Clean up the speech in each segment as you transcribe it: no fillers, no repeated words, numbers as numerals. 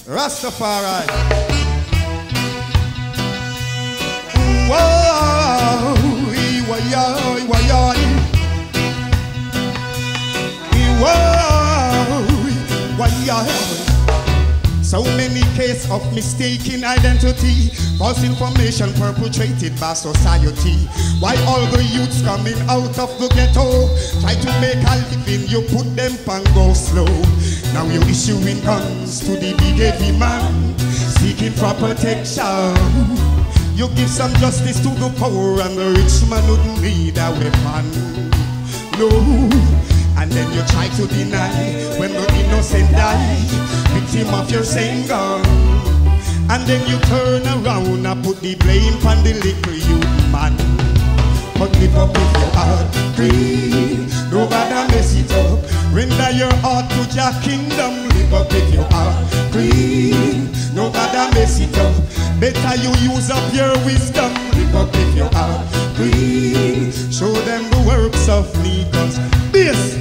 Rastafari. Whoa, so many cases of mistaken identity, false information perpetrated by society. Why all the youths coming out of the ghetto try to make a living, you put them and go slow. Now you're issuing guns to the big heavy man, seeking for protection. You give some justice to the poor and the rich man wouldn't need a weapon. No, and then you try to deny when the innocent die, victim of your same gun. And then you turn around and put the blame on the little youth man. But live up with your heart clean, nobody mess it up. Render your heart to your kingdom. Live up with your heart clean, nobody mess it up. Better you use up your wisdom. Live up with your heart clean, show them the works of leaders. This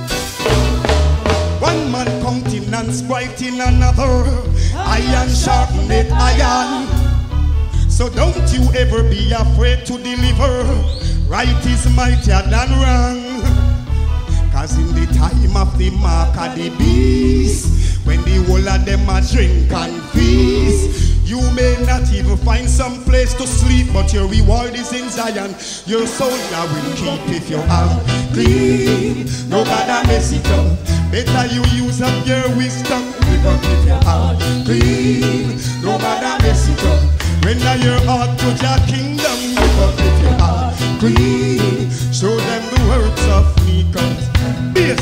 one man counting and spriting another, iron sharpened iron. So don't you ever be afraid to deliver. Right is mightier than wrong. Cause in the time of the mark of the beast, when the whole of them a drink and feast, you may not even find some place to sleep, but your reward is in Zion. Your soul I will keep if you are clean. Nobody mess it up. Better you use up your wisdom. Live up if you are clean. Nobody mess it up. Render your heart to your kingdom. Live up if you are clean. Show them the works of me. This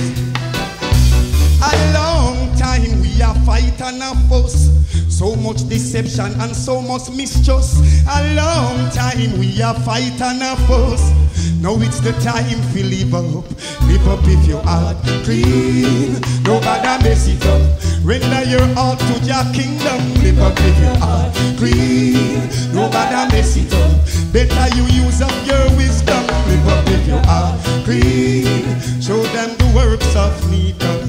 a long time we are fight and a fuss. So much deception and so much mistrust. A long time we are fight and a fuss. Now it's the time to live up. Live up if your heart clean. Nobody mess it up. Render your heart to your kingdom. Live up if your heart clean. Nobody mess it up. Better you use up your wisdom. Live up if your heart clean. Show them the works of leaders.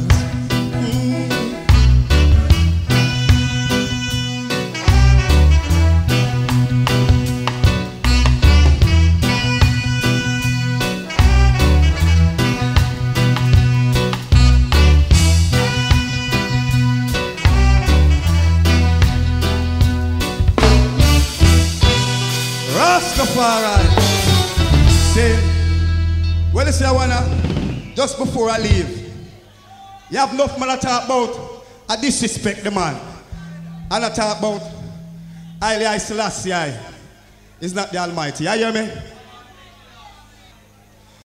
Rastafari. Say, well, you say I wanna, just before I leave, you have enough man to talk about, I disrespect the man. And I talk about Haile Selassie is not the Almighty. You hear me?